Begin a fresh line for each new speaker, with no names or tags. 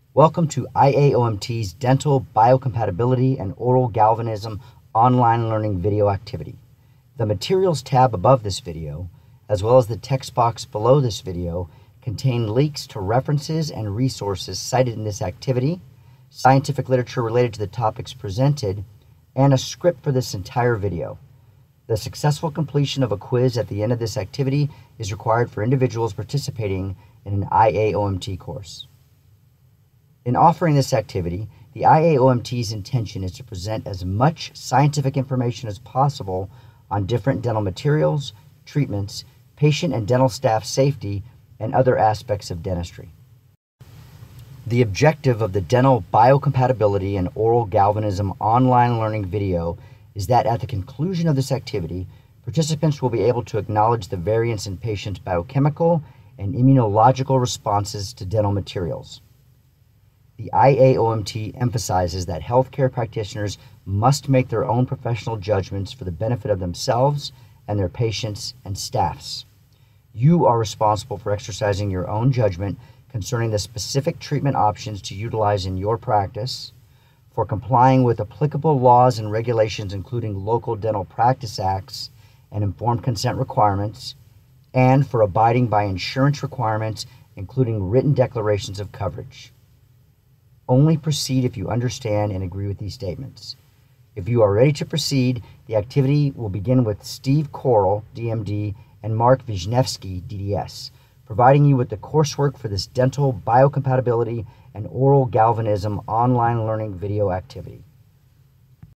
Welcome to IAOMT's Dental Biocompatibility and Oral Galvanism online learning video activity. The Materials tab above this video, as well as the text box below this video, contain links to references and resources cited in this activity, scientific literature related to the topics presented, and a script for this entire video. The successful completion of a quiz at the end of this activity is required for individuals participating in an IAOMT course. In offering this activity, the IAOMT's intention is to present as much scientific information as possible on different dental materials, treatments, patient and dental staff safety, and other aspects of dentistry. The objective of the Dental Biocompatibility and Oral Galvanism online learning video is that at the conclusion of this activity, participants will be able to acknowledge the variance in patients' biochemical and immunological responses to dental materials. The IAOMT emphasizes that healthcare practitioners must make their own professional judgments for the benefit of themselves and their patients and staffs. You are responsible for exercising your own judgment concerning the specific treatment options to utilize in your practice, for complying with applicable laws and regulations including local dental practice acts and informed consent requirements, and for abiding by insurance requirements including written declarations of coverage. Only proceed if you understand and agree with these statements. If you are ready to proceed, the activity will begin with Steve Coral, DMD, and Mark Wisniewski, DDS, providing you with the coursework for this Dental Biocompatibility and Oral Galvanism online learning video activity.